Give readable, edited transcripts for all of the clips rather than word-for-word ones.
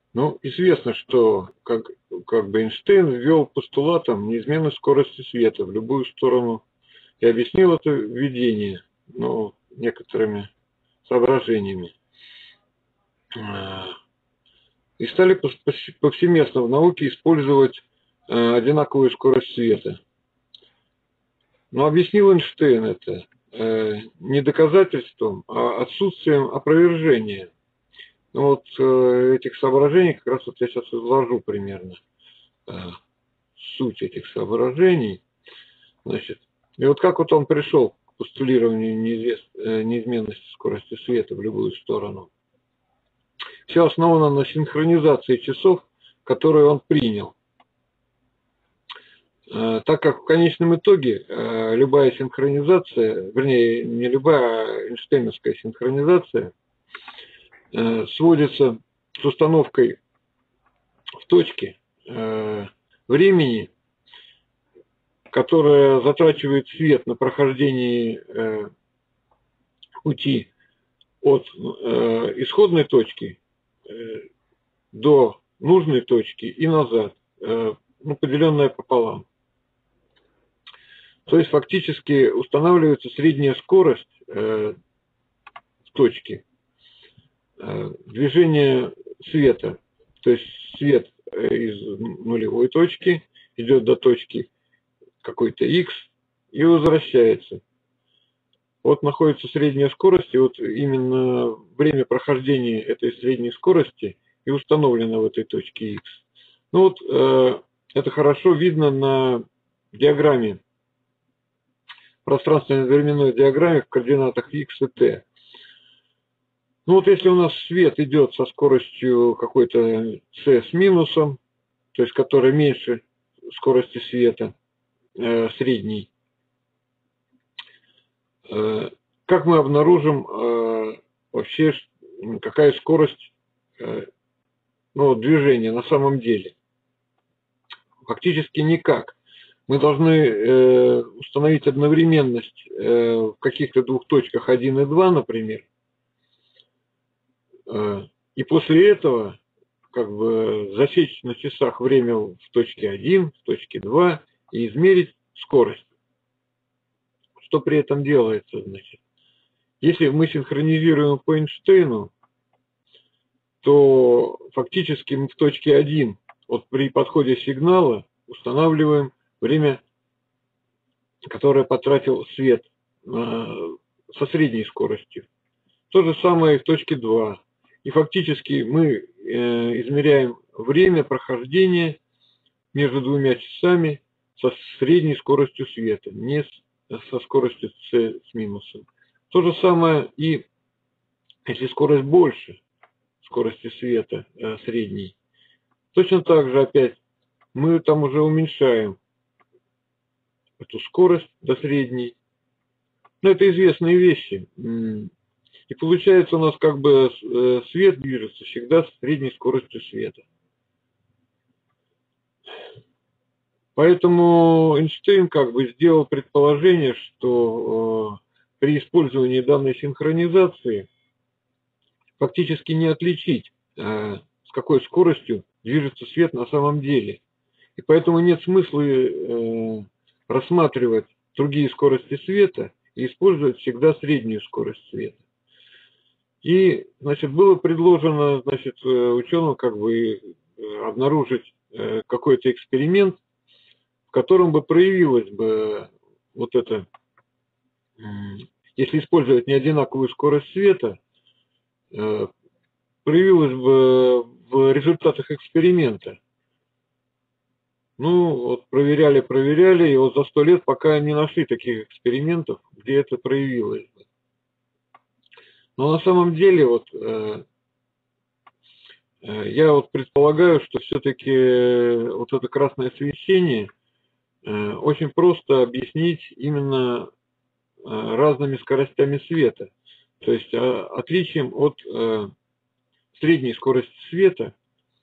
Ну, известно, что как бы Эйнштейн ввел постулатом неизменной скорости света в любую сторону и объяснил это введение, ну, некоторыми соображениями. И стали повсеместно в науке использовать одинаковую скорость света. Но объяснил Эйнштейн это не доказательством, а отсутствием опровержения. Ну вот этих соображений как раз вот я сейчас изложу примерно э, суть этих соображений. Значит, и вот как вот он пришел к постулированию неизменности скорости света в любую сторону. Все основано на синхронизации часов, которые он принял. Так как в конечном итоге любая синхронизация, вернее, не любая, а эйнштейновская синхронизация сводится с установкой в точке времени, которая затрачивает свет на прохождении пути от исходной точки до нужной точки и назад, ну, поделенная пополам. То есть фактически устанавливается средняя скорость в точке движения света. То есть свет из нулевой точки идет до точки какой-то x и возвращается. Вот находится средняя скорость, и вот именно время прохождения этой средней скорости и установлено в этой точке x. Ну вот это хорошо видно на диаграмме, пространственно-временной диаграмме в координатах x и t. Ну вот если у нас свет идет со скоростью какой-то c с минусом, то есть которая меньше скорости света, средней, как мы обнаружим вообще, какая скорость движения на самом деле? Фактически никак. Мы должны установить одновременность в каких-то двух точках 1 и 2, например, и после этого как бы засечь на часах время в точке 1, в точке 2 и измерить скорость. Что при этом делается, значит? Если мы синхронизируем по Эйнштейну, то фактически мы в точке 1 вот при подходе сигнала устанавливаем время, которое потратил свет со средней скоростью. То же самое и в точке 2. И фактически мы измеряем время прохождения между двумя часами со средней скоростью света, не со скоростью c с минусом. То же самое и если скорость больше скорости света средней. Точно так же опять мы там уже уменьшаем эту скорость до средней. Но это известные вещи. И получается у нас как бы свет движется всегда с средней скоростью света. Поэтому Эйнштейн как бы сделал предположение, что при использовании данной синхронизации фактически не отличить, с какой скоростью движется свет на самом деле. И поэтому нет смысла рассматривать другие скорости света и использовать всегда среднюю скорость света. И, значит, было предложено, значит, ученым как бы обнаружить какой-то эксперимент, в котором бы проявилась бы вот это, если использовать неодинаковую скорость света, проявилась бы в результатах эксперимента. Ну, вот проверяли, и вот за 100 лет пока не нашли таких экспериментов, где это проявилось бы. Но на самом деле, вот я вот предполагаю, что все-таки вот это красное свечение очень просто объяснить именно разными скоростями света. То есть отличием от средней скорости света,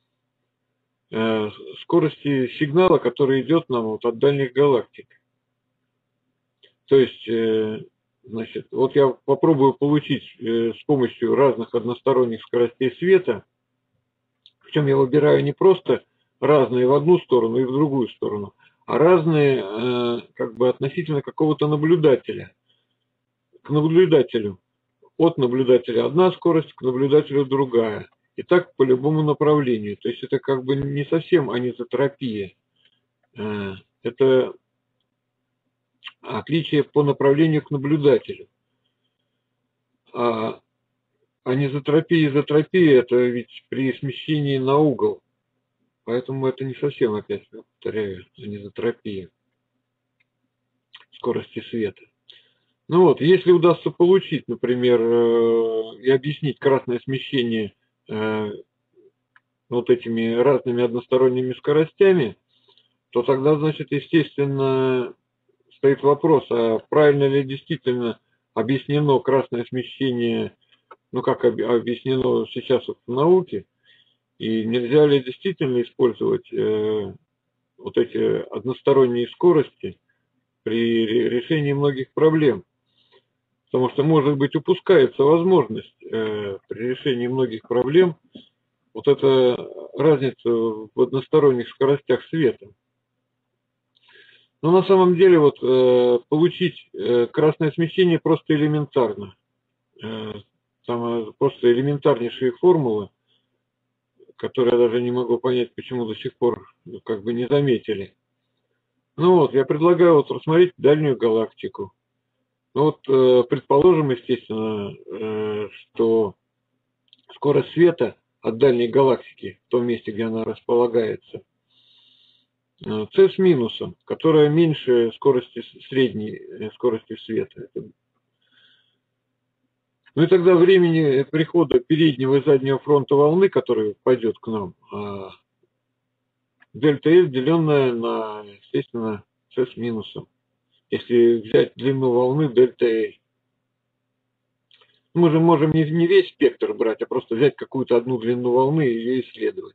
скорости сигнала, который идет нам вот от дальних галактик. То есть, значит, вот я попробую получить с помощью разных односторонних скоростей света Причем я выбираю не просто разные в одну сторону и в другую сторону, а разные как бы относительно какого-то наблюдателя. К наблюдателю. От наблюдателя одна скорость, к наблюдателю другая. И так по любому направлению. То есть это как бы не совсем анизотропия. Это отличие по направлению к наблюдателю. А анизотропия, изотропия – это ведь при смещении на угол. Поэтому это не совсем, опять повторяю, анизотропия скорости света. Ну вот, если удастся получить, например, и объяснить красное смещение вот этими разными односторонними скоростями, то тогда, значит, естественно, стоит вопрос, а правильно ли действительно объяснено красное смещение, ну как объяснено сейчас вот в науке, и нельзя ли действительно использовать вот эти односторонние скорости при решении многих проблем. Потому что, может быть, упускается возможность при решении многих проблем вот эта разница в односторонних скоростях света. Но на самом деле вот получить красное смещение просто элементарно. Там просто элементарнейшие формулы, которые я даже не могу понять, почему до сих пор как бы не заметили. Ну вот, я предлагаю вот рассмотреть дальнюю галактику. Ну вот, предположим, естественно, что скорость света от дальней галактики, в том месте, где она располагается, c с минусом, которая меньше скорости средней скорости света. Ну и тогда времени прихода переднего и заднего фронта волны, который пойдет к нам, дельта S, деленная на, естественно, c с минусом. Если взять длину волны дельта L. Мы же можем не весь спектр брать, а просто взять какую-то одну длину волны и ее исследовать.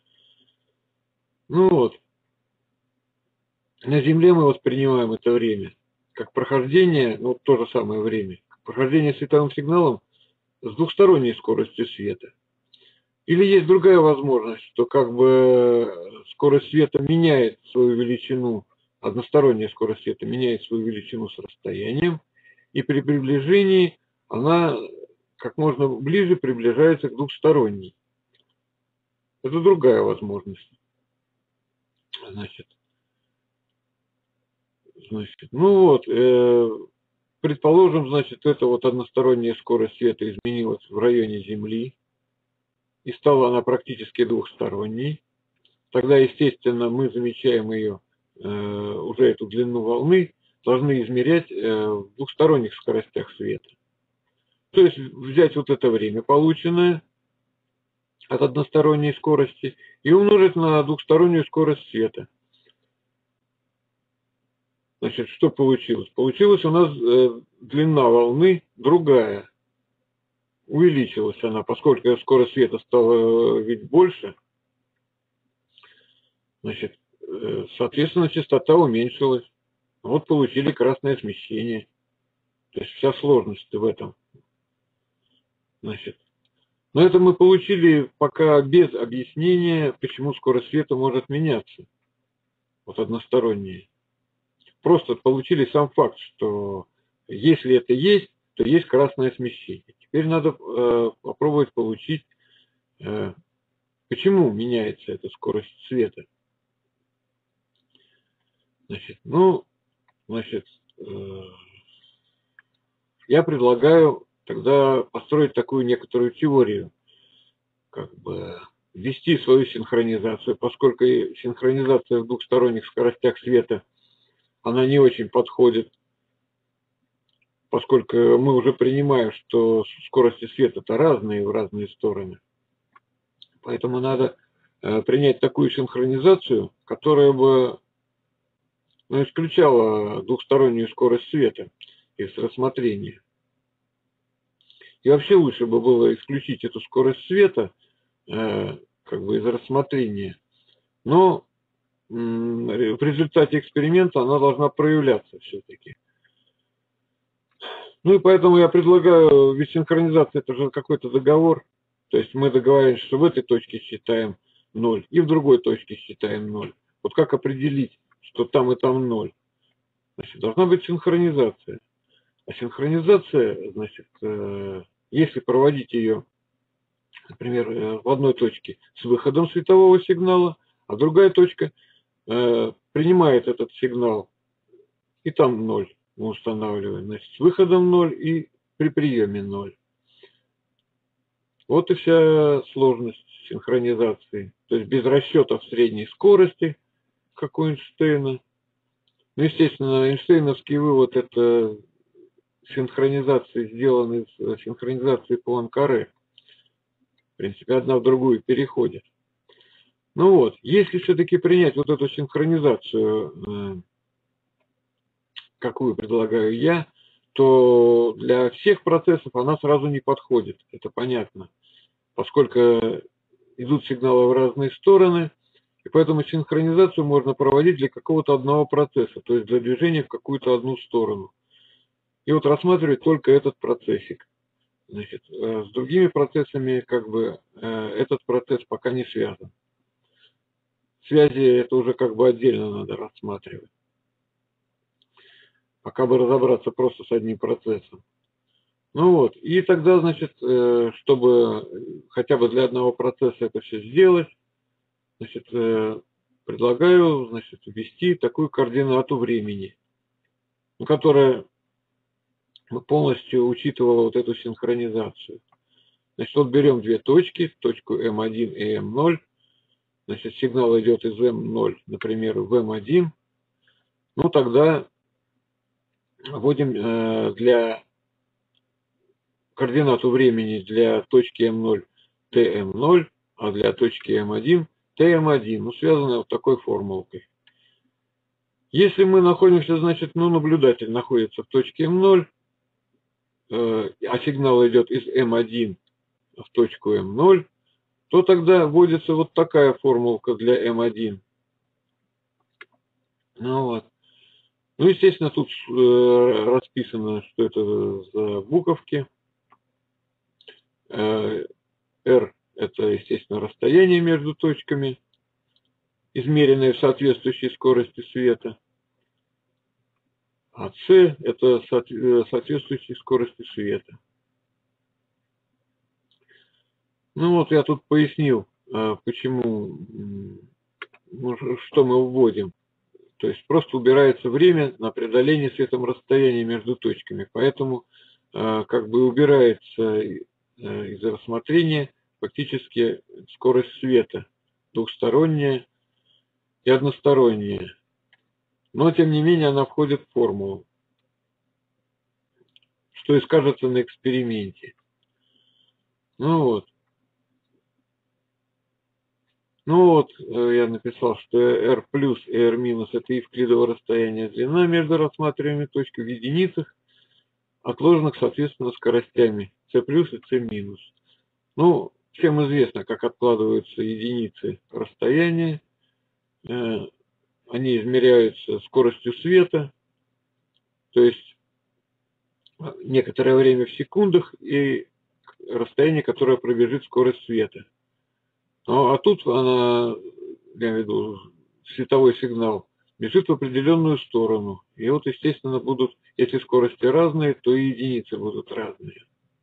Ну вот. На Земле мы воспринимаем это время как прохождение, ну то же самое время, как прохождение световым сигналом с двухсторонней скоростью света. Или есть другая возможность, что как бы скорость света меняет свою величину, односторонняя скорость света меняет свою величину с расстоянием, и при приближении она как можно ближе приближается к двухсторонней. Это другая возможность. Значит, ну вот, предположим, значит, эта вот односторонняя скорость света изменилась в районе Земли, и стала она практически двухсторонней. Тогда, естественно, мы замечаем ее, уже эту длину волны, должны измерять в двухсторонних скоростях света. То есть взять вот это время, полученное от односторонней скорости, и умножить на двухстороннюю скорость света. Значит, что получилось? Получилась у нас длина волны другая. Увеличилась она, поскольку скорость света стала ведь больше. Значит, соответственно, частота уменьшилась. Вот получили красное смещение. То есть вся сложность в этом. Значит, но это мы получили пока без объяснения, почему скорость света может меняться. Вот односторонние. Просто получили сам факт, что если это есть, то есть красное смещение. Теперь надо попробовать получить, почему меняется эта скорость света. Значит, я предлагаю тогда построить такую некоторую теорию, как бы ввести свою синхронизацию, поскольку синхронизация в двухсторонних скоростях света, она не очень подходит, поскольку мы уже принимаем, что скорости света-то разные в разные стороны. Поэтому надо принять такую синхронизацию, которая бы исключала двухстороннюю скорость света из рассмотрения. И вообще лучше бы было исключить эту скорость света как бы из рассмотрения. Но в результате эксперимента она должна проявляться все-таки. Ну и поэтому я предлагаю, ведь синхронизация это же какой-то договор. То есть мы договариваемся, что в этой точке считаем 0, и в другой точке считаем 0. Вот как определить, что там и там 0? Значит, должна быть синхронизация. А синхронизация, значит, если проводить ее, например, в одной точке с выходом светового сигнала, а другая точка принимает этот сигнал, и там 0 мы устанавливаем. Значит, с выходом 0 и при приеме 0. Вот и вся сложность синхронизации. То есть без расчетов средней скорости, как у Эйнштейна. Ну, естественно, эйнштейновский вывод — это синхронизации, сделаны из синхронизации Пуанкаре. В принципе, одна в другую переходит. Ну вот, если все-таки принять вот эту синхронизацию, какую предлагаю я, то для всех процессов она сразу не подходит. Это понятно. Поскольку идут сигналы в разные стороны, и поэтому синхронизацию можно проводить для какого-то одного процесса, то есть для движения в какую-то одну сторону. И вот рассматривать только этот процессик. Значит, с другими процессами как бы этот процесс пока не связан. Связи это уже как бы отдельно надо рассматривать. Пока бы разобраться просто с одним процессом. Ну вот, и тогда, значит, чтобы хотя бы для одного процесса это все сделать, значит, предлагаю, значит, ввести такую координату времени, которая полностью учитывала вот эту синхронизацию. Значит, вот берем две точки, точку М1 и М0. Значит, сигнал идет из М0, например, в М1. Ну, тогда вводим для координату времени для точки М0 ТМ0, а для точки М1 ТМ1. Ну, связано вот такой формулкой. Если мы находимся, значит, ну, наблюдатель находится в точке М0, а сигнал идет из М1 в точку М0, то тогда вводится вот такая формулка для М1. Ну, вот. Ну, естественно, тут расписано, что это за буковки. R – это, естественно, расстояние между точками, измеренное в соответствующей скорости света. А C – это соответствующей скорости света. Ну вот я тут пояснил, почему, что мы вводим. То есть просто убирается время на преодоление светом расстояния между точками. Поэтому как бы убирается из рассмотрения фактически скорость света, двухсторонняя и односторонняя. Но тем не менее она входит в формулу, что и скажется на эксперименте. Ну вот. Ну вот, я написал, что R плюс и R минус — это евклидово расстояние, длина между рассматриваемыми точками в единицах, отложенных, соответственно, скоростями C плюс и C минус. Ну, всем известно, как откладываются единицы расстояния. Они измеряются скоростью света, то есть некоторое время в секундах и расстояние, которое пробежит скорость света. Ну, а тут она, я имею в виду, световой сигнал бежит в определенную сторону. И вот, естественно, будут, если скорости разные, то и единицы будут разные.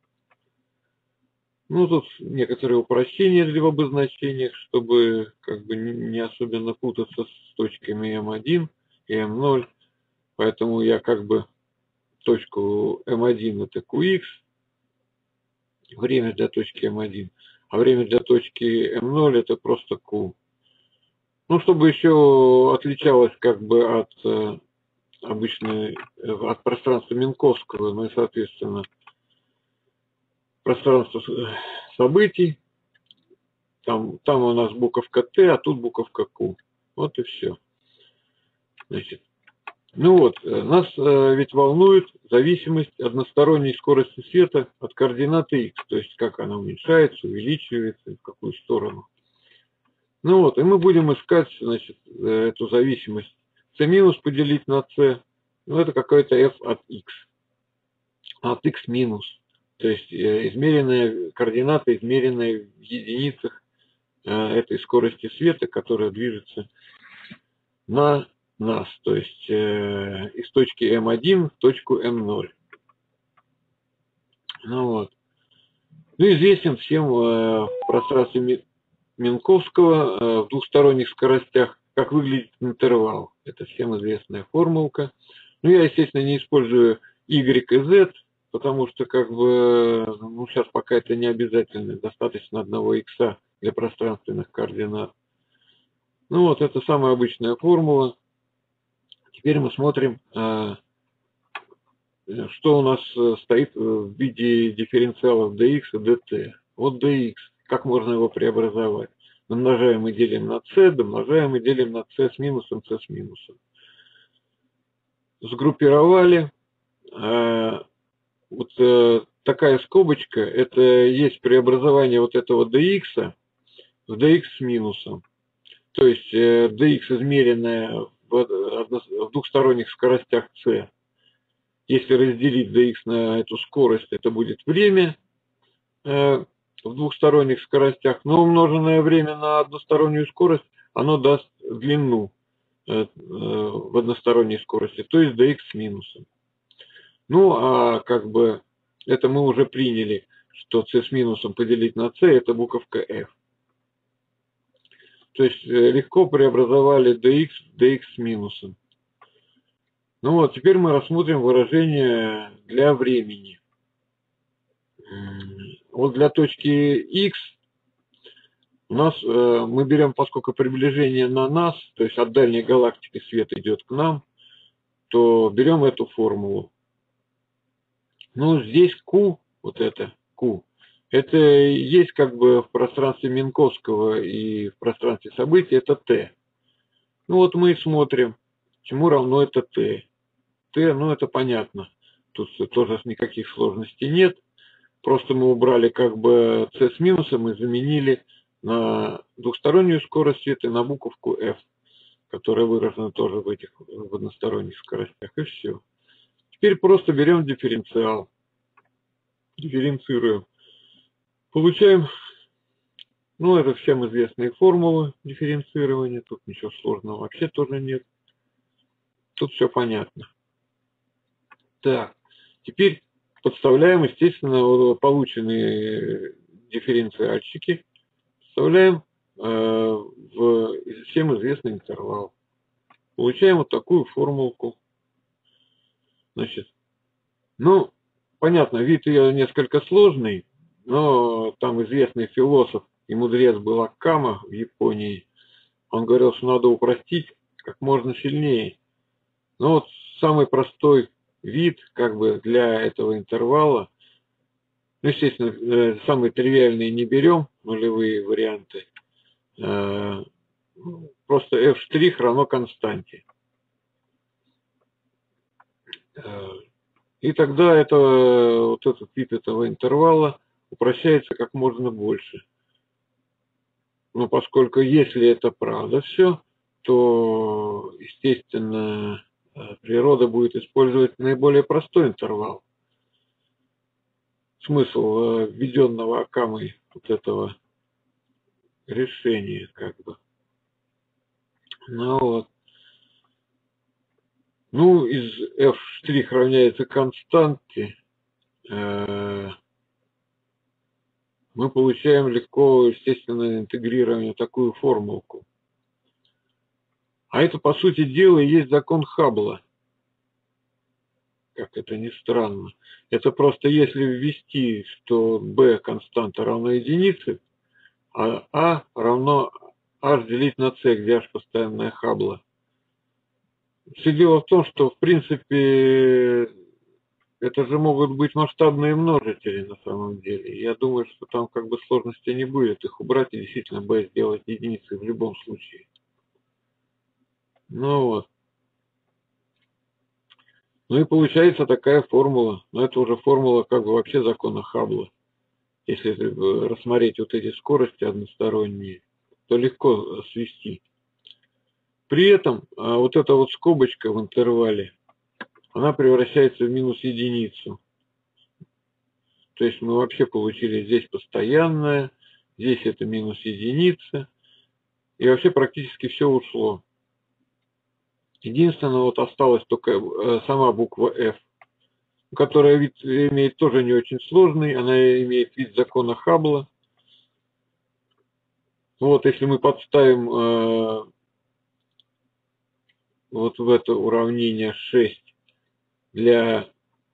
Ну, тут некоторые упрощения в обозначениях, чтобы как бы не особенно путаться с точками М1 и М0. Поэтому я как бы точку М1 это QX, время для точки М1, а время для точки М0 это просто Q. Ну, чтобы еще отличалось как бы от обычной, от пространства Минковского, ну и, соответственно, пространство событий. Там у нас буковка Т, а тут буковка Q. Вот и все. Значит, ну вот, нас ведь волнует зависимость односторонней скорости света от координаты x, то есть как она уменьшается, увеличивается, в какую сторону. Ну вот, и мы будем искать, значит, эту зависимость. C минус поделить на C, ну это какой-то f от x. От x минус. То есть измеренная координата, измеренная в единицах этой скорости света, которая движется на нас, то есть из точки М1 в точку М0. Ну вот. Ну, известен всем в пространстве Минковского в двухсторонних скоростях, как выглядит интервал. Это всем известная формулка. Ну, я, естественно, не использую Y и Z, потому что, как бы, ну, сейчас пока это не обязательно, достаточно одного X для пространственных координат. Ну, вот, это самая обычная формула. Теперь мы смотрим, что у нас стоит в виде дифференциалов dx и dt. Вот dx, как можно его преобразовать? Домножаем и делим на c, домножаем и делим на c с минусом, c с минусом. Сгруппировали. Вот такая скобочка, это есть преобразование вот этого dx в dx с минусом. То есть dx измеренное в двухсторонних скоростях c. Если разделить dx на эту скорость, это будет время в двухсторонних скоростях, но умноженное время на одностороннюю скорость, оно даст длину в односторонней скорости, то есть dx с минусом. Ну, а как бы это мы уже приняли, что c с минусом поделить на c, это буковка f. То есть легко преобразовали dx в dx с минусом. Ну вот, теперь мы рассмотрим выражение для времени. Вот для точки x у нас мы берем, поскольку приближение на нас, то есть от дальней галактики свет идет к нам, то берем эту формулу. Ну, здесь Q, вот это Q, это есть как бы в пространстве Минковского и в пространстве событий, это T. Ну вот мы и смотрим, чему равно это T. T, ну это понятно, тут тоже никаких сложностей нет. Просто мы убрали как бы c с минусом и заменили на двухстороннюю скорость света и на буковку f, которая выражена тоже в односторонних скоростях, и все. Теперь просто берем дифференциал, дифференцируем. Получаем, ну это всем известные формулы дифференцирования, тут ничего сложного вообще тоже нет. Тут все понятно. Так, теперь подставляем, естественно, полученные дифференциальщики, вставляем в всем известный интервал. Получаем вот такую формулку. Значит, ну, понятно, вид ее несколько сложный, но там известный философ и мудрец был Аккама в Японии. Он говорил, что надо упростить как можно сильнее. Но вот самый простой вид как бы для этого интервала, ну, естественно, самые тривиальные не берем, нулевые варианты. Просто f' равно константе. И тогда это, вот этот вид этого интервала упрощается как можно больше. Но поскольку если это правда все, то, естественно, природа будет использовать наиболее простой интервал. Смысл введенного Акамой вот этого решения, как бы. Ну вот. Ну, из f' равняется константе, мы получаем легко, естественно, интегрирование такую формулку. А это, по сути дела, и есть закон Хаббла. Как это ни странно. Это просто если ввести, что b константа равна единице, а a равно h делить на c, где h постоянная Хаббла. Все дело в том, что, в принципе, это же могут быть масштабные множители на самом деле. Я думаю, что там как бы сложности не будет. Их убрать и действительно b сделать единицей в любом случае. Ну вот. Ну и получается такая формула. Но это уже формула как бы вообще закона Хаббла. Если рассмотреть вот эти скорости односторонние, то легко свести. При этом вот эта вот скобочка в интервале, она превращается в минус единицу. То есть мы вообще получили здесь постоянное, здесь это минус единица, и вообще практически все ушло. Единственное, вот осталась только сама буква F, которая вид имеет тоже не очень сложный, она имеет вид закона Хаббла. Вот, если мы подставим вот в это уравнение 6 для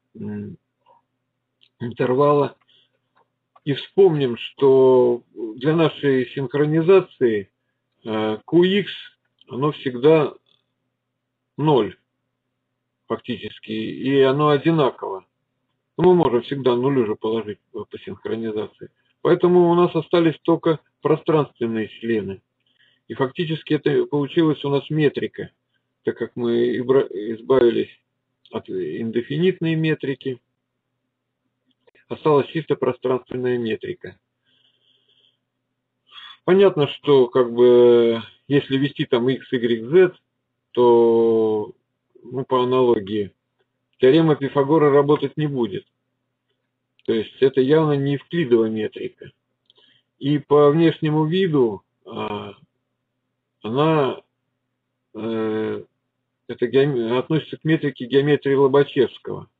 интервала и вспомним, что для нашей синхронизации QX, оно всегда 0 фактически, и оно одинаково. Мы можем всегда нуль уже положить по синхронизации. Поэтому у нас остались только пространственные члены. И фактически это получилась у нас метрика, так как мы избавились от индефинитной метрики. Осталась чисто пространственная метрика. Понятно, что как бы если ввести там x, y, z, то по аналогии теорема Пифагора работать не будет. То есть это явно не евклидова метрика. И по внешнему виду она относится к метрике геометрии Лобачевского.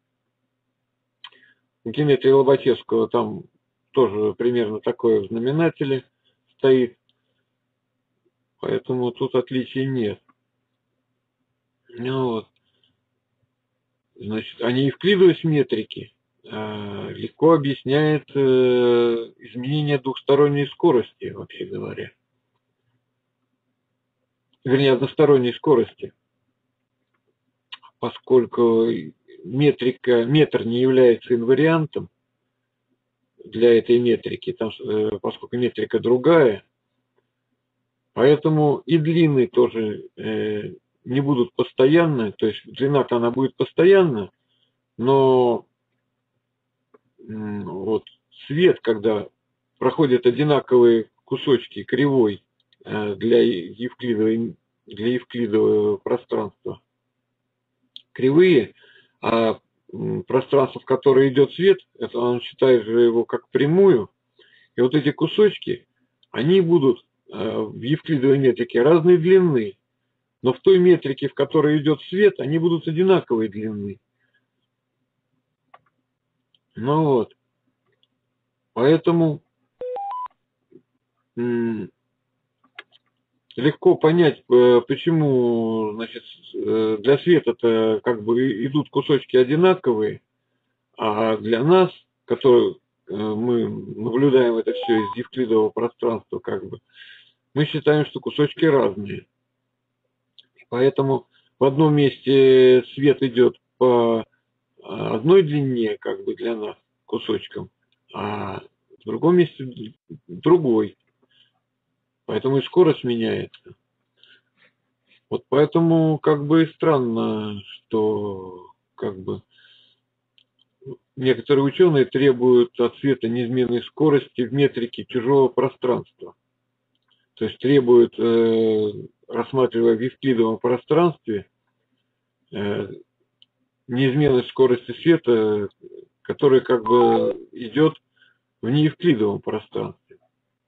В геометрии Лобачевского там тоже примерно такое в знаменателе стоит. Поэтому тут отличий нет. Ну, вот. Значит, а неевклидовость метрики легко объясняет изменение двухсторонней скорости, вообще говоря. Вернее, односторонней скорости. Поскольку метр не является инвариантом для этой метрики, поскольку метрика другая, поэтому и длины тоже не будут постоянны, то есть длина-то она будет постоянна, но вот свет, когда проходят одинаковые кусочки кривой для евклидового пространства, кривые, а пространство, в которое идет свет, это он считает же его как прямую, и вот эти кусочки, они будут в евклидовой метрике разной длины, но в той метрике, в которой идет свет, они будут одинаковой длины. Ну вот, поэтому легко понять, почему, значит, для света-то как бы идут кусочки одинаковые, а для нас, которые мы наблюдаем это все из евклидового пространства, как бы, мы считаем, что кусочки разные. Поэтому в одном месте свет идет по одной длине, как бы для нас, кусочком, а в другом месте другой. Поэтому и скорость меняется. Вот поэтому как бы странно, что как бы некоторые ученые требуют от света неизменной скорости в метрике чужого пространства. То есть требуют, рассматривая в евклидовом пространстве, неизменность скорости света, которая как бы идет в неевклидовом пространстве.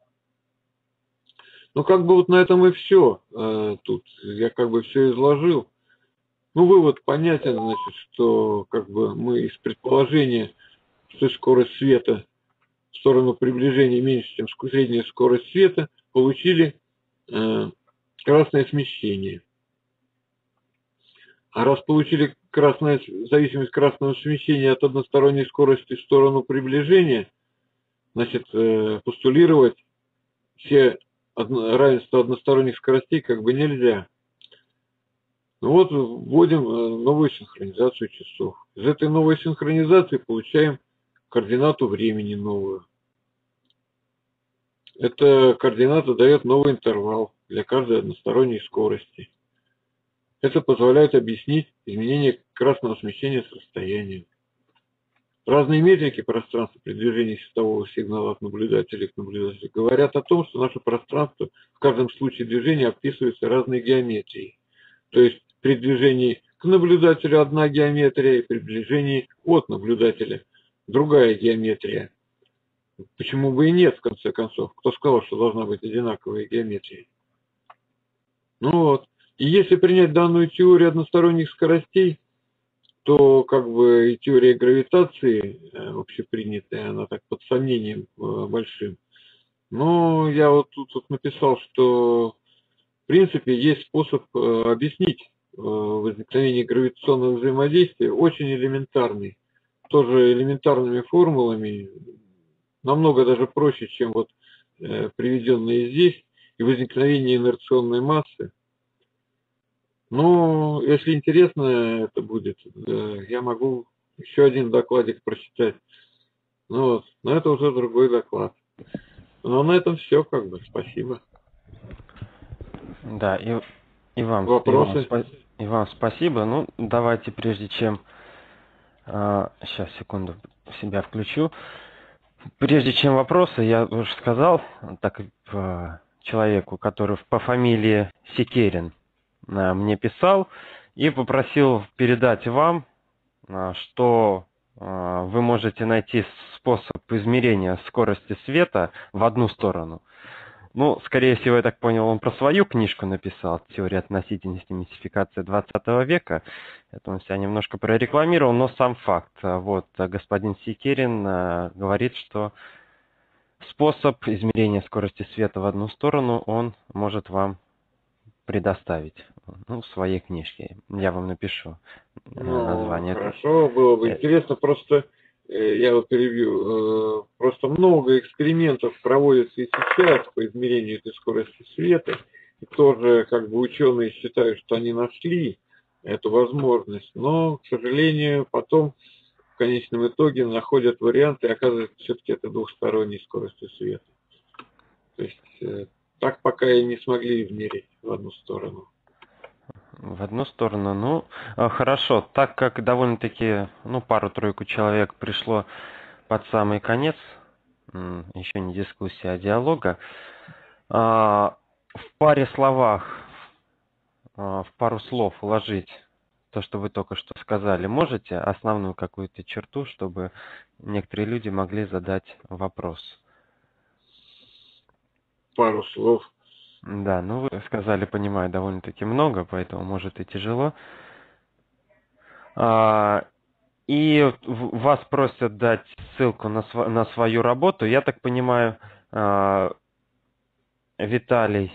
Ну, как бы вот на этом и все. Тут я как бы все изложил. Ну, вывод понятен, значит, что как бы мы из предположения, что скорость света в сторону приближения меньше, чем средняя скорость света, получили красное смещение. А раз получили зависимость красного смещения от односторонней скорости в сторону приближения, значит, постулировать все равенства односторонних скоростей как бы нельзя. Ну вот вводим новую синхронизацию часов. Из этой новой синхронизации получаем координату времени новую. Эта координата дает новый интервал для каждой односторонней скорости. Это позволяет объяснить изменение красного смещения с расстоянием. Разные метрики пространства при движении светового сигнала от наблюдателя к наблюдателю говорят о том, что наше пространство в каждом случае движения описывается разной геометрией. То есть при движении к наблюдателю одна геометрия, и при движении от наблюдателя другая геометрия. Почему бы и нет, в конце концов? Кто сказал, что должна быть одинаковая геометрия? Ну вот. И если принять данную теорию односторонних скоростей, то как бы и теория гравитации общепринятая, она так под сомнением большим. Но я вот тут вот написал, что в принципе есть способ объяснить возникновение гравитационного взаимодействия, очень элементарный, тоже элементарными формулами, намного даже проще, чем вот приведенные здесь, и возникновение инерционной массы. Но если интересно это будет, я могу еще один докладик прочитать. Ну вот, но это уже другой доклад. Но на этом все, как бы. Спасибо. Да, и вам, Вопросы? и вам спасибо. Ну, давайте, прежде чем... сейчас, секунду, себя включу. Прежде чем вопросы, я уже сказал, так человеку, который по фамилии Секерин мне писал, и попросил передать вам, что вы можете найти способ измерения скорости света в одну сторону. Ну, скорее всего, я так понял, он про свою книжку написал, «Теория относительности мистификации 20 века». Это он себя немножко прорекламировал, но сам факт. Вот, господин Секерин говорит, что способ измерения скорости света в одну сторону он может вам предоставить, ну, в своей книжке. Я вам напишу название. Хорошо, было бы интересно, просто я вот перебью, просто много экспериментов проводится и сейчас по измерению этой скорости света, и тоже как бы ученые считают, что они нашли эту возможность, но, к сожалению, потом в конечном итоге находят варианты, и оказывается, все-таки это двухсторонней скоростью света. То есть так пока и не смогли измерить в одну сторону. В одну сторону, ну, хорошо. Так как довольно-таки, ну, пару-тройку человек пришло под самый конец, еще не дискуссия, а диалога, в паре словах, в пару слов уложить то, что вы только что сказали, можете основную какую-то черту, чтобы некоторые люди могли задать вопрос? Пару слов. Да, ну вы сказали, понимаю, довольно-таки много, поэтому может и тяжело. И вас просят дать ссылку на свою работу. Я так понимаю, Виталий...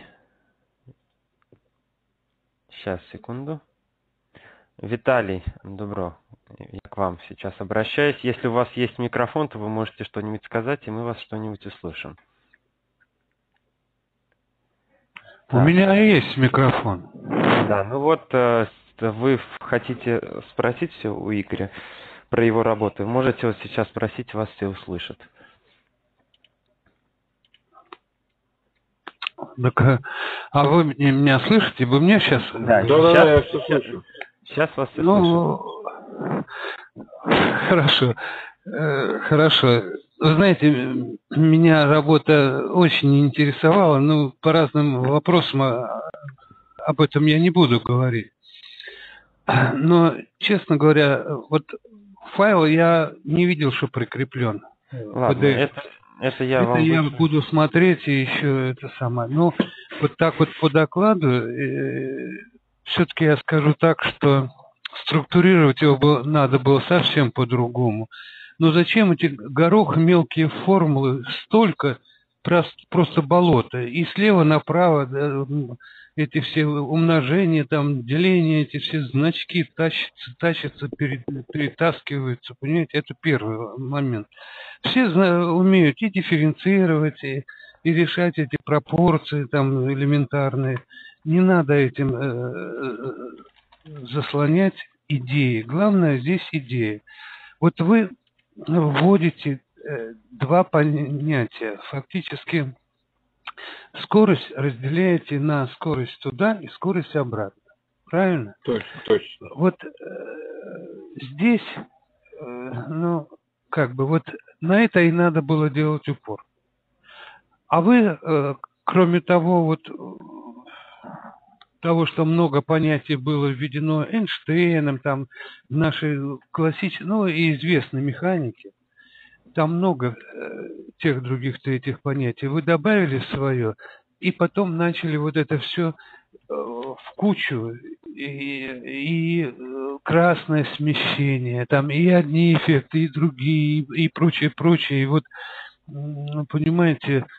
Сейчас, секунду. Виталий, добро. Я к вам сейчас обращаюсь. Если у вас есть микрофон, то вы можете что-нибудь сказать, и мы вас что-нибудь услышим. У меня есть микрофон. Да, ну вот вы хотите спросить все у Игоря про его работу. Можете вот сейчас спросить, вас все услышат. Так, а вы меня слышите? Вы меня сейчас... Да, я все слышу. Сейчас вас все слышат. Хорошо. Хорошо. Вы знаете, меня работа очень интересовала, но по разным вопросам об этом я не буду говорить. Но, честно говоря, вот файл я не видел, что прикреплен. Ладно, это я буду смотреть и еще это самое. Но вот так вот по докладу, все-таки я скажу так, что структурировать его надо было совсем по-другому. Но зачем эти горох мелкие формулы, столько просто болото. И слева направо эти все умножения, там, деления, эти все значки тащатся, перетаскиваются. Понимаете, это первый момент. Все умеют и дифференцировать, и решать эти пропорции там элементарные. Не надо этим заслонять идеи. Главное здесь идея. Вот вы вводите два понятия. Фактически скорость разделяете на скорость туда и скорость обратно. Правильно? Точно. Вот здесь, ну, как бы вот на это и надо было делать упор. А вы, кроме того, вот того, что много понятий было введено Эйнштейном, там, в нашей классической, ну, и известной механике, там много тех других третьих понятий. Вы добавили свое, и потом начали вот это все в кучу, и красное смещение, там и одни эффекты, и другие, и прочее, прочее. И вот, понимаете,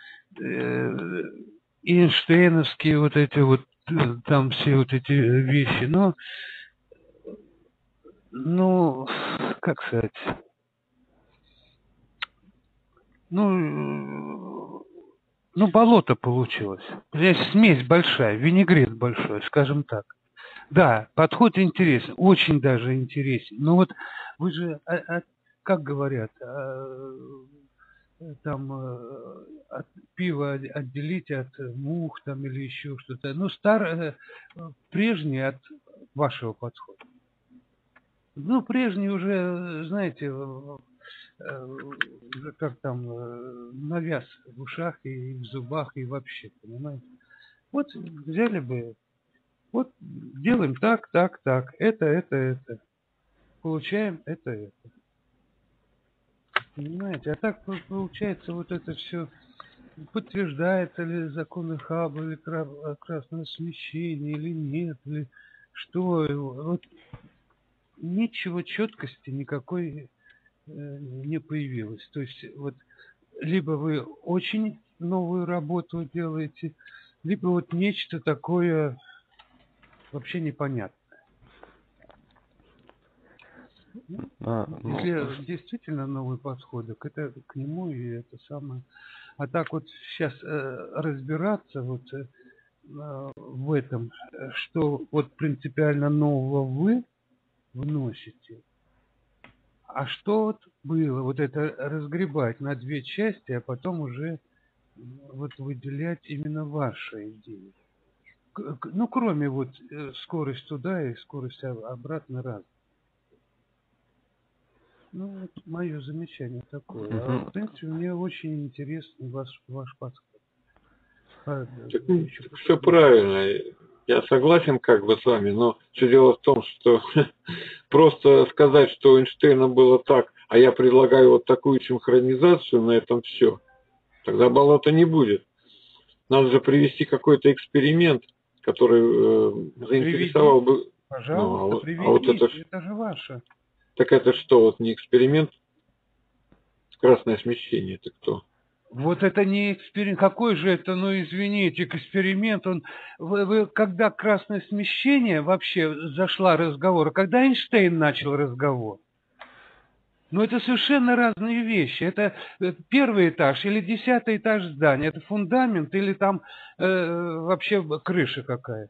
Эйнштейновские вот эти вот, там все вот эти вещи, но, ну, как сказать, ну, болото получилось. Здесь смесь большая, винегрет большой, скажем так. Да, подход интересен, очень даже интересен. Но вот вы же, как говорят, там от пива отделить от мух там или еще что-то. Ну, прежний от вашего подхода. Ну, прежний уже, знаете, как там, навяз в ушах и в зубах и вообще, понимаете? Вот взяли бы, вот делаем так, так, так, это. Получаем это. Понимаете? А так получается вот это все, подтверждается ли законы Хаббла или красное смещение или нет, или что. Вот ничего четкости никакой не появилось. То есть вот либо вы очень новую работу делаете, либо вот нечто такое вообще непонятное. Если действительно новый подход, так это к нему и это самое. А так вот сейчас разбираться вот в этом, что вот принципиально нового вы вносите, а что вот было, вот это разгребать на две части, а потом уже вот выделять именно ваши идеи. Ну, кроме вот скорость туда и скорость обратно раз. Ну, вот мое замечание такое. А, в принципе, мне очень интересен ваш подход. Все правильно. Я согласен как бы с вами, но все дело в том, что просто сказать, что у Эйнштейна было так, а я предлагаю вот такую синхронизацию, на этом все. Тогда болота не будет. Надо же привести какой-то эксперимент, который заинтересовал бы... Пожалуйста, приведите, вот это же ваше. Так это что, вот не эксперимент? Красное смещение, это кто? Вот это не эксперимент. Какой же это, ну извините, эксперимент? Вы когда красное смещение вообще зашла разговор, а когда Эйнштейн начал разговор? Ну это совершенно разные вещи. Это первый этаж или 10-й этаж здания. Это фундамент или там вообще крыша какая-то.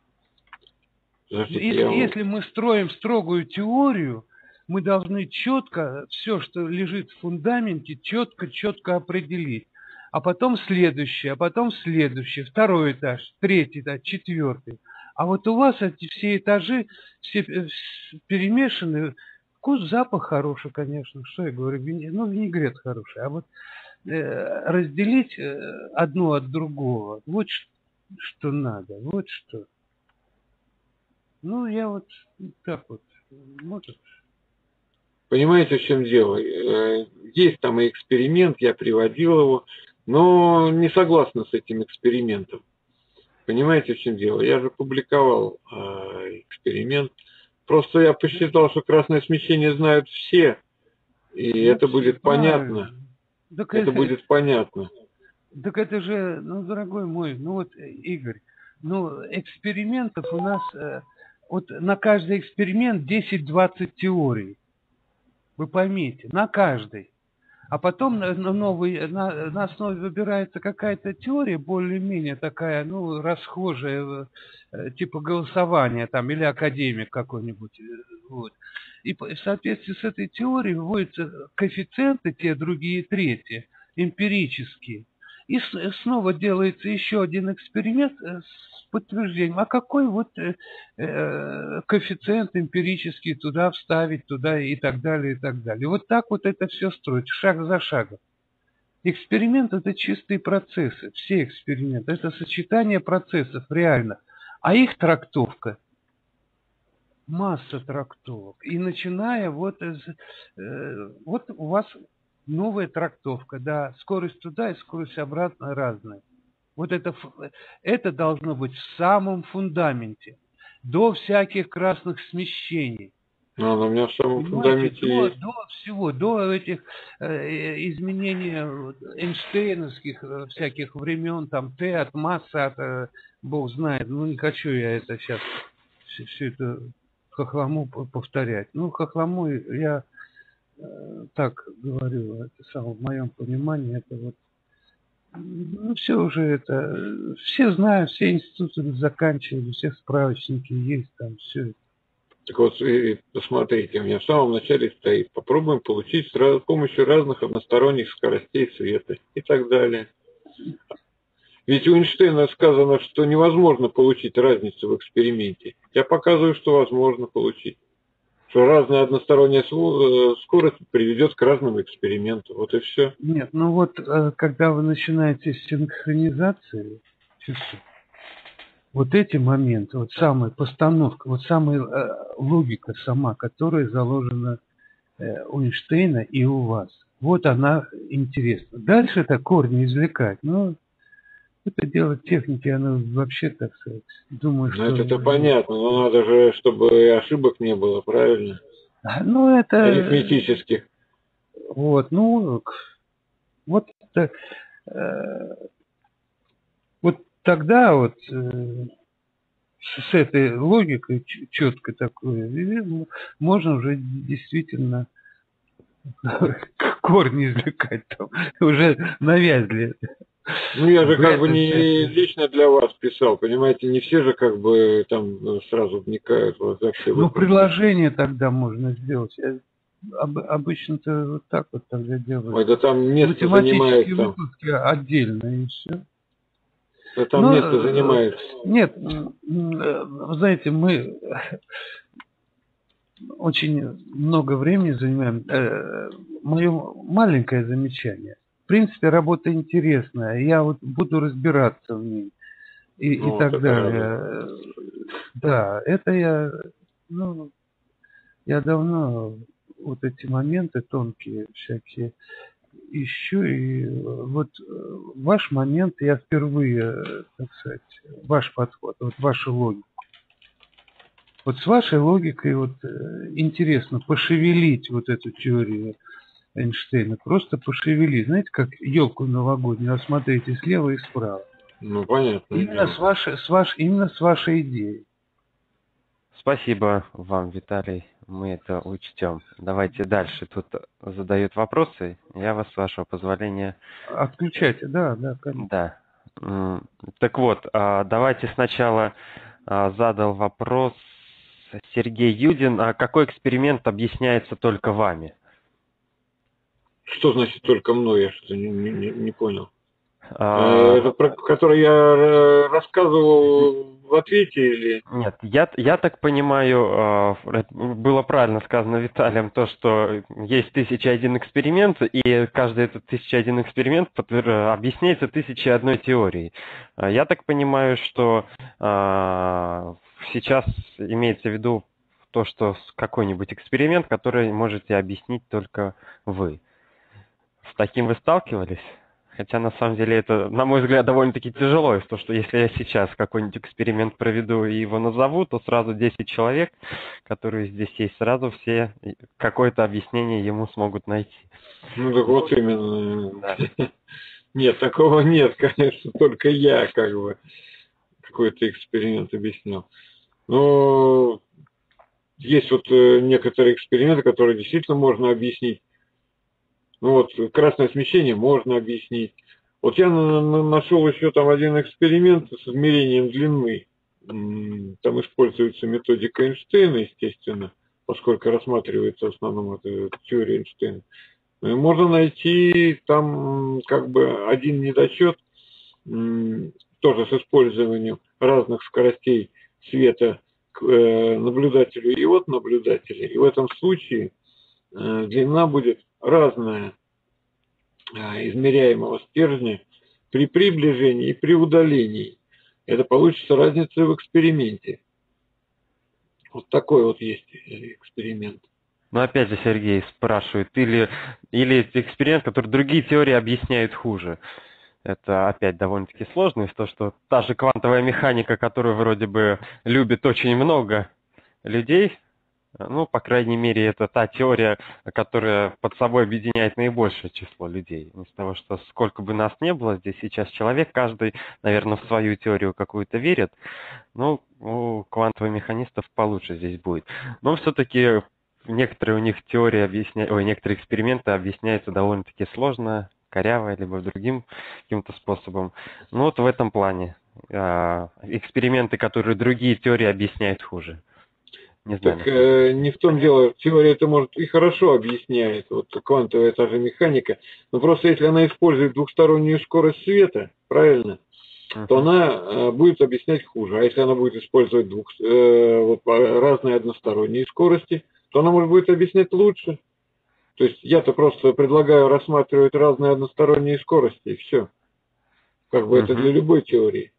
Если мы строим строгую теорию, мы должны четко все, что лежит в фундаменте, четко определить. А потом следующее, второй этаж, третий этаж, четвертый. А вот у вас эти все этажи все перемешаны. Вкус, запах хороший, конечно. Что я говорю? Винегрет хороший. А вот разделить одно от другого, вот что надо, вот что. Ну, я вот так вот, может. Понимаете, в чем дело? Есть там и эксперимент, я приводил его, но не согласна с этим экспериментом. Понимаете, в чем дело? Я же публиковал эксперимент. Просто я посчитал, что красное смещение знают все, и это будет понятно. Это будет понятно. Так это же, дорогой мой, Игорь, экспериментов у нас, вот на каждый эксперимент 10-20 теорий. Вы поймите, на каждый. А потом на основе выбирается какая-то теория, более-менее такая, расхожая, типа голосования там, или академик какой-нибудь. Вот. И в соответствии с этой теорией вводятся коэффициенты, те, другие, третьи, эмпирические. И снова делается еще один эксперимент с подтверждением. А какой коэффициент эмпирический туда вставить, туда и так далее, и так далее. И вот так вот это все строить, шаг за шагом. Эксперимент – это чистые процессы, все эксперименты. Это сочетание процессов реальных. А их трактовка масса трактовок. И начиная вот у вас Новая трактовка, да. Скорость туда и скорость обратно разная. Вот это должно быть в самом фундаменте, до всяких красных смещений. Но у меня в самом Понимаете, фундаменте есть. до всего, до этих изменений Эйнштейновских всяких времен, там Т от массы, от Бог знает, ну не хочу я это сейчас, все это хохлому повторять. Ну, хохлому я так говорю, это самое, в моем понимании, это вот, ну, все уже это, все знают, все институты заканчивали, все справочники есть, там все. Так вот, и посмотрите, у меня в самом начале стоит, попробуем получить с помощью разных односторонних скоростей света и так далее. Ведь у Эйнштейна сказано, что невозможно получить разницу в эксперименте. Я показываю, что возможно получить. Что разная односторонняя скорость приведет к разным экспериментам. Вот и все. Нет, ну вот, когда вы начинаете с синхронизации чувств, вот эти моменты, вот самая постановка, вот самая логика сама, которая заложена у Эйнштейна и у вас, вот она интересна. Дальше это корни извлекать, но это дело техники, оно вообще, так сказать, думаю, что... Ну, это понятно, но надо же, чтобы ошибок не было, правильно? Ну, это... Арифметических. Вот, ну, вот это... Вот тогда вот с этой логикой четко такой можно уже действительно корни извлекать там, уже навязли. Ну, я же как бы не лично для вас писал, понимаете, не все же как бы там сразу вникают во все. Ну, приложение тогда можно сделать. Обычно-то вот так вот тогда делают. Ой, да там место занимает там. Отдельно и все. Да там место занимает. Нет, вы знаете, мы очень много времени занимаем. Мое маленькое замечание. В принципе, работа интересная. Я вот буду разбираться в ней и так далее. Да, это я давно вот эти моменты тонкие всякие ищу, и вот ваш момент я впервые, так сказать, ваш подход, вот вашу логику. Вот с вашей логикой вот интересно пошевелить вот эту теорию Эйнштейна, просто пошевелить, знаете, как елку новогоднюю, осмотрите слева и справа. Ну, понятно. Именно с вашей идеей. Спасибо вам, Виталий. Мы это учтем. Давайте дальше. Тут задают вопросы. Я вас, с вашего позволения... Отключайте, да, конечно. Да. Так вот, давайте сначала задал вопрос Сергей Юдин. А какой эксперимент объясняется только вами? Что значит только мной? Я что-то не понял. Это про который я рассказывал в ответе или... Нет, я так понимаю, было правильно сказано Виталием, то, что есть 1001 эксперимент, и каждый этот 1001 эксперимент объясняется 1001 теорией. Я так понимаю, что сейчас имеется в виду то, что какой-нибудь эксперимент, который можете объяснить только вы. С таким вы сталкивались? Хотя, на самом деле, это, на мой взгляд, довольно-таки тяжело, то, что если я сейчас какой-нибудь эксперимент проведу и его назову, то сразу 10 человек, которые здесь есть, сразу все какое-то объяснение ему смогут найти. Ну, так вот именно. Да. Нет, такого нет, конечно, только я как бы какой-то эксперимент объяснял. Но есть вот некоторые эксперименты, которые действительно можно объяснить. Ну вот, красное смещение можно объяснить. Вот я нашел еще там один эксперимент с измерением длины. Там используется методика Эйнштейна, естественно, поскольку рассматривается в основном эта теория Эйнштейна. Можно найти там как бы один недочет, тоже с использованием разных скоростей света к наблюдателю и от наблюдателя. И в этом случае длина будет разная измеряемого стержня при приближении и при удалении. Это получится разница в эксперименте. Вот такой вот есть эксперимент. Но опять же Сергей спрашивает, или эксперимент, который другие теории объясняют хуже. Это опять довольно-таки сложно, из-за того, что та же квантовая механика, которую вроде бы любит очень много людей, ну, по крайней мере, это та теория, которая под собой объединяет наибольшее число людей. Из того, что сколько бы нас не было здесь сейчас человек, каждый, наверное, в свою теорию какую-то верит. Ну, у квантовых механистов получше здесь будет. Но все-таки некоторые у них теории некоторые эксперименты объясняются довольно-таки сложно, коряво, либо другим каким-то способом. Ну, вот в этом плане. Эксперименты, которые другие теории объясняют хуже. Не знаю. Так не в том дело, теория это может и хорошо объясняет, вот квантовая та же механика, но просто если она использует двухстороннюю скорость света, правильно, то она будет объяснять хуже. А если она будет использовать разные односторонние скорости, то она может будет объяснять лучше. То есть я-то просто предлагаю рассматривать разные односторонние скорости, и все. Как бы это для любой теории.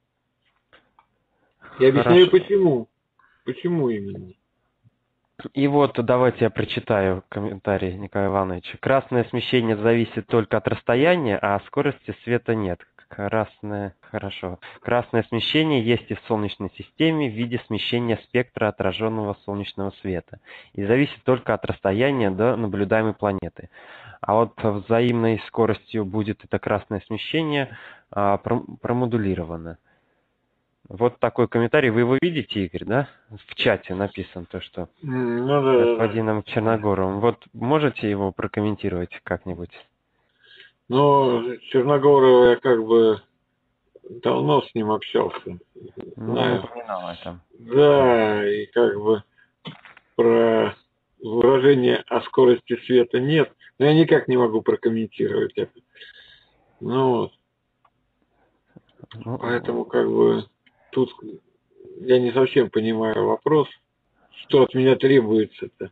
И объясняю почему. Почему именно. И вот давайте я прочитаю комментарий Николая Ивановича. Красное смещение зависит только от расстояния, а скорости света нет. Хорошо. Красное смещение есть и в Солнечной системе в виде смещения спектра отраженного солнечного света и зависит только от расстояния до наблюдаемой планеты. А вот взаимной скоростью будет это красное смещение промодулировано. Вот такой комментарий. Вы его видите, Игорь, да? В чате написан то, что господином Черногоровым. Вот можете его прокомментировать как-нибудь? Ну, Черногорова я как бы давно с ним общался. Ну, упоминал это. Да, и как бы про выражение о скорости света нет, но я никак не могу прокомментировать это. Ну вот. Поэтому как бы тут я не совсем понимаю вопрос, что от меня требуется-то.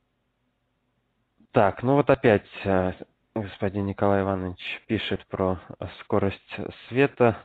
Так, ну вот опять господин Николай Иванович пишет про скорость света.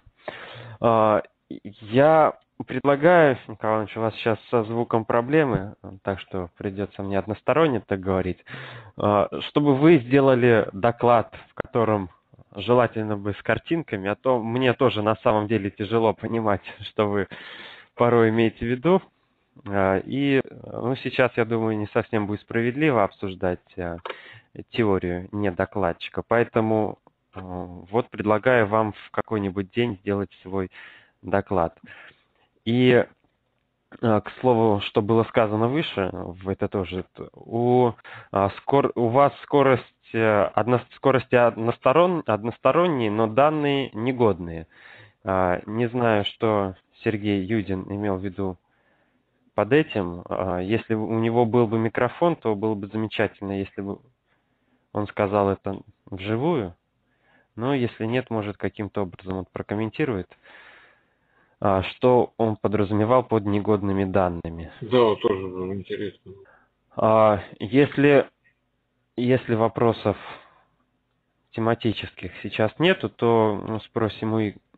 Я предлагаю, Николай Иванович, у вас сейчас со звуком проблемы, так что придется мне односторонне так говорить, чтобы вы сделали доклад, в котором желательно бы с картинками, а то мне тоже на самом деле тяжело понимать, что вы порой имеете в виду. И сейчас, я думаю, не совсем будет справедливо обсуждать теорию не докладчика, поэтому вот предлагаю вам в какой-нибудь день сделать свой доклад. И, к слову, что было сказано выше, это тоже, у вас скорости односторонние, но данные негодные. Не знаю, что Сергей Юдин имел в виду под этим. Если у него был бы микрофон, то было бы замечательно, если бы он сказал это вживую. Но если нет, может каким-то образом он прокомментирует, что он подразумевал под негодными данными. Да, тоже интересно. Если вопросов тематических сейчас нету, то спросим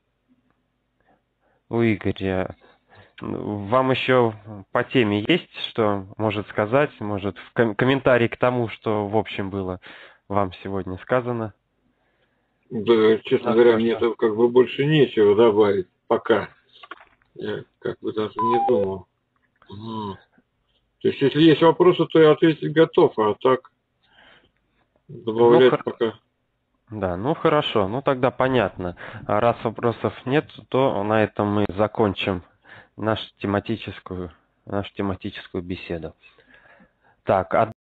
у Игоря. Вам еще по теме есть что может сказать? Может, в комментарии к тому, что в общем было вам сегодня сказано? Да, честно говоря, мне тут как бы больше нечего добавить пока. Я как бы даже не думал. То есть, если есть вопросы, то я ответить готов, а так добавлять пока. Да, ну хорошо, ну тогда понятно. А раз вопросов нет, то на этом мы закончим нашу тематическую беседу. Так,